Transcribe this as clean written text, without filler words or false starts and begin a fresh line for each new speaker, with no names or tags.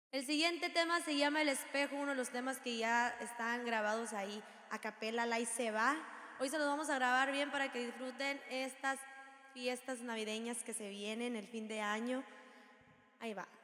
El siguiente tema se llama El espejo, uno de los temas que ya están grabados ahí a capela, la y se va. Hoy se los vamos a grabar bien para que disfruten estas fiestas navideñas que se vienen, el fin de año. Ahí va.